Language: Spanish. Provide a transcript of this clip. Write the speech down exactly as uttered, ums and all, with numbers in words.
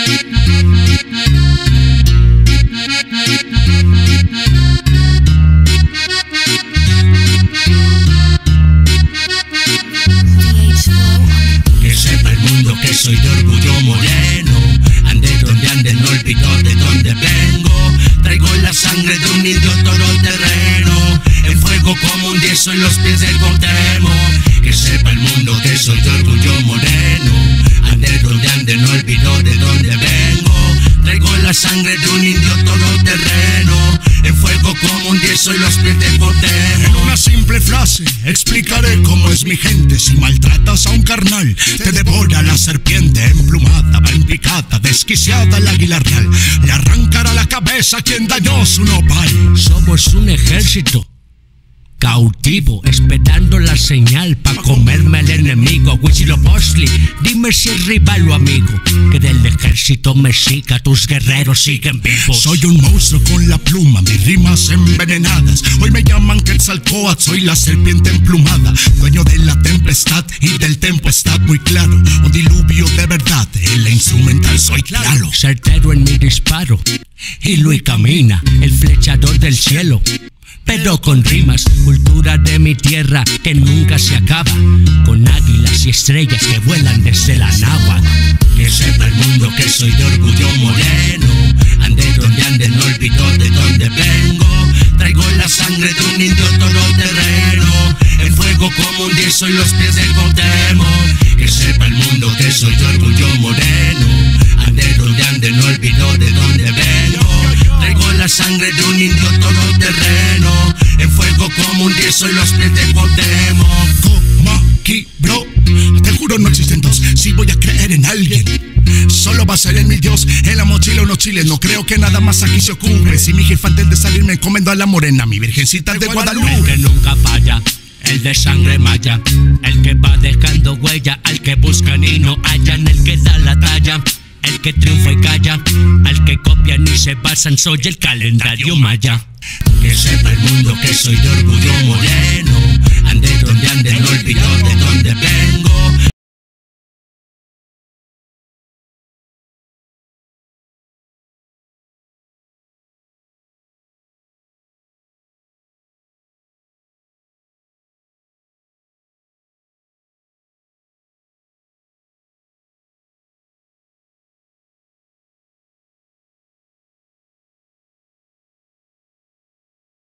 Que sepa el mundo que soy de orgullo moreno. Ande donde ande, no olvido de dónde vengo. Traigo la sangre de un indio todoterreno. En fuego como un diez en los pies del Cuauhtémoc. Que sepa el mundo que soy de orgullo moreno. Ande donde ande, no olvido de dónde vengo. Traigo la sangre de un indio todoterreno. En fuego como un diez en los pies del Cuauhtémoc. En una simple frase explicaré cómo es mi gente. Si maltratas a un carnal, te devora la serpiente. Emplumada, va en picada, desquiciada el águila real. Le arrancará la cabeza a quien dañó su nopal. Somos un ejército cautivo, esperando la señal pa' comerme al enemigo. Huitzilopochtli, dime si es rival o amigo. Que del ejército me siga, tus guerreros siguen vivos. Soy un monstruo con la pluma, mis rimas envenenadas. Hoy me llaman Quetzalcóatl, soy la serpiente emplumada. Dueño de la tempestad y del tempo está muy claro. Un diluvio de verdad, en la instrumental soy claro. Certero en mi disparo, y Luis camina, el flechador del cielo, pero con rimas, cultura de mi tierra que nunca se acaba, con águilas y estrellas que vuelan desde la náhuatl. Que sepa el mundo que soy de orgullo moreno. Ande donde ande, no olvido de dónde vengo. Traigo la sangre de un indio todoterreno. En fuego como un diez soy los pies del Cuauhtémoc. Que sepa el mundo que soy de orgullo moreno. Ande donde ande, no olvido de dónde vengo. Traigo la sangre de un indio todoterreno. En fuego como un diez soy los pies del Cuauhtémoc. Coma aquí, bro. Te juro no existen dos. Si voy a creer en alguien, solo va a ser en mi Dios. En la mochila unos chiles, no creo que nada más aquí se ocupe. Si mi jefe antes de salir me encomendó a la morena, mi virgencita de Guadalupe. El que nunca falla, el de sangre maya, el que va dejando huella, al que buscan y no hallan, el que da la talla, el que triunfa y calla, al que copian y se basan, soy el calendario maya. Que sepa el mundo que soy de orgullo moreno. Ande donde ande,